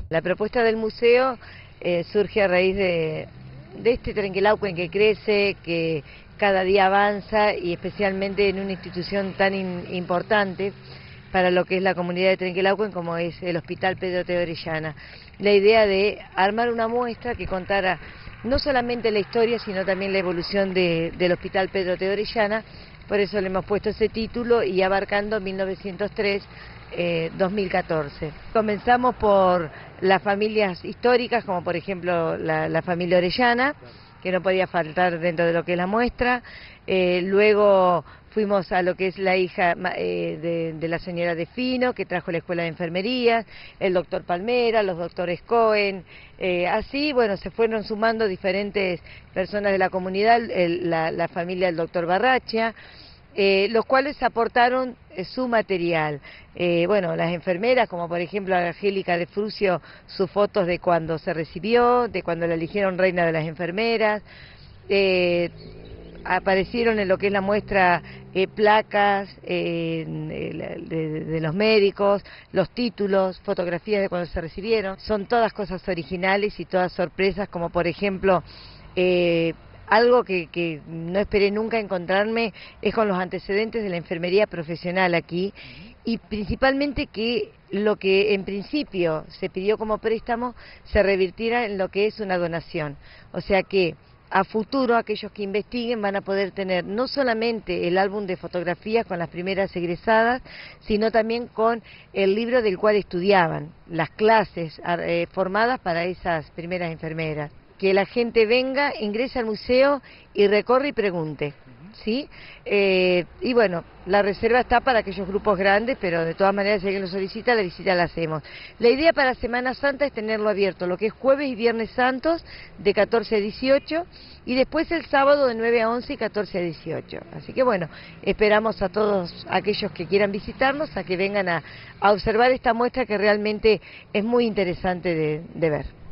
La propuesta del museo surge a raíz de este Trenquelauquen que crece, que cada día avanza y especialmente en una institución tan importante para lo que es la comunidad de Trenquelauquen como es el Hospital Pedro T. Orellana. La idea de armar una muestra que contara no solamente la historia sino también la evolución del Hospital Pedro T. Orellana, por eso le hemos puesto ese título y abarcando 1903-2014. Comenzamos por las familias históricas, como por ejemplo la familia Orellana, que no podía faltar dentro de lo que es la muestra. Luego fuimos a lo que es la hija de la señora De Fino, que trajo la escuela de enfermería, el doctor Palmera, los doctores Cohen, así, bueno, se fueron sumando diferentes personas de la comunidad, la familia del doctor Barrachia, los cuales aportaron su material. Bueno, las enfermeras, como por ejemplo Angélica de Frucio, sus fotos de cuando se recibió, de cuando la eligieron reina de las enfermeras. Aparecieron en lo que es la muestra placas de los médicos, los títulos, fotografías de cuando se recibieron. Son todas cosas originales y todas sorpresas, como por ejemplo algo que no esperé nunca encontrarme es con los antecedentes de la enfermería profesional aquí, y principalmente que lo que en principio se pidió como préstamo se revirtiera en lo que es una donación. O sea que a futuro aquellos que investiguen van a poder tener no solamente el álbum de fotografías con las primeras egresadas, sino también con el libro del cual estudiaban, las clases formadas para esas primeras enfermeras. Que la gente venga, ingrese al museo y recorre y pregunte, ¿sí? Y bueno, la reserva está para aquellos grupos grandes, pero de todas maneras si alguien lo solicita, la visita la hacemos. La idea para Semana Santa es tenerlo abierto, lo que es jueves y viernes santos de 14 a 18 y después el sábado de 9 a 11 y 14 a 18. Así que bueno, esperamos a todos aquellos que quieran visitarnos a que vengan a observar esta muestra que realmente es muy interesante de ver.